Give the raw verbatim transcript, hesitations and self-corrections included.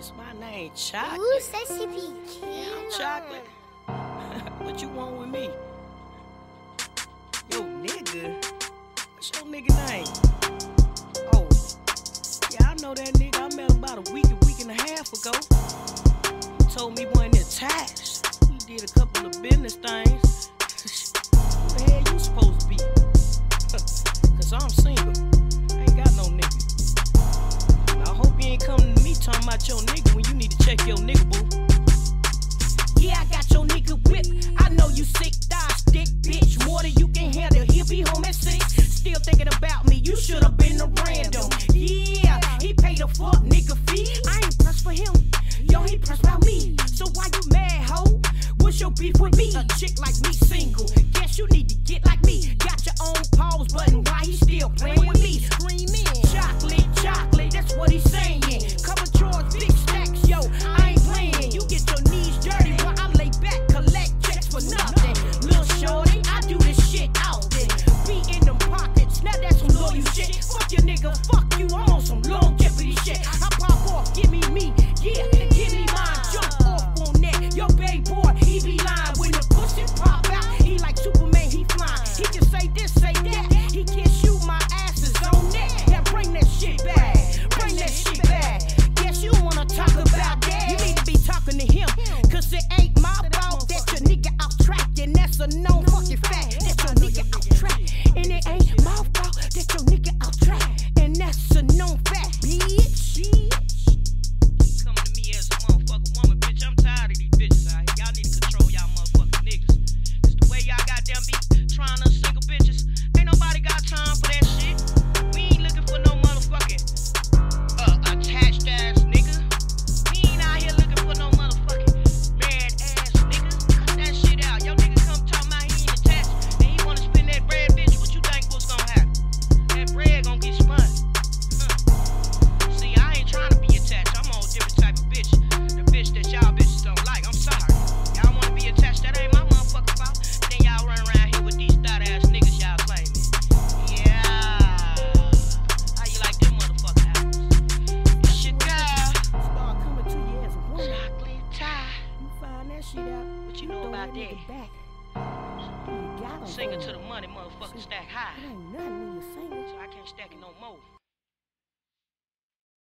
It's my name, Chocolate. Ooh, sexy be Yeah, I'm Chocolate. What you want with me? Yo, nigga. What's your nigga name? Oh, yeah, I know that nigga. I met him about a week, a week and a half ago. He told me he wasn't attached. We did a couple of business things. Who the hell you supposed to be? Cause I'm single. I ain't got no nigga. I hope you ain't coming to me talking about your nigga when you need to check your nigga, boo. Yeah, I got your nigga whip. I know you sick, die stick, bitch. More than you can handle. He'll be home at six. Still thinking about me. You should have been a random. Yeah, he paid a fuck nigga fee. I ain't pressed for him. Yo, he pressed about me. So why you mad, ho? What's your beef with me? A chick like me single. Guess you need to get like me. Got your own pause button. Why he still playing with me? Screaming. Chocolate, chocolate. That's what he's saying. Cover chores, big stacks, yo. I ain't playing. You get your knees dirty while I lay back, collect checks for nothing. Lil' shorty, I do this shit often. Be in them pockets. Now that's some loyal shit. Fuck your nigga, fuck you. I'm on some longevity shit. I pop off, give me me. Yeah, give me mine. Jump off on that. Yo, baby boy, he be lying. When the pussy pop out, he like Superman, he flying. He can say this, say that. He can shoot my asses on that. Yeah, bring that shit back. Bring that shit back. Guess you wanna talk about that. You need to be talking to him. Cause it ain't my fault that your nigga off track. And that's a known fucking fact. That your nigga off track. And it ain't my fault that your nigga off track. And that's a known fact, bitch. Coming to me as a motherfucking woman, bitch. I'm tired of these bitches out here. Y'all need to control y'all motherfucking niggas. It's the way y'all goddamn be trying to single bitches. Ain't nobody got time for that shit. We ain't looking for no motherfucking uh, attached ass nigga. We ain't out here looking for no motherfucking mad ass nigga. Cut that shit out. Your nigga come talking about he ain't attached and he wanna spend that bread, bitch. What you think what's gonna happen? That bread gonna get spun. Huh. See, I ain't trying to be attached. I'm on a different type of bitch. The bitch that y'all bitches don't like. I'm sorry. Y'all wanna be attached? That ain't my motherfucking fault. Then y'all run around here with these thought ass niggas y'all claiming. Yeah. How you like them motherfucking apples? It's your girl. Start coming to you as a woman. Chocolate tie. You find that shit out. What you know about that? Singing to the money, motherfucking stack high. So I can't stack it no more.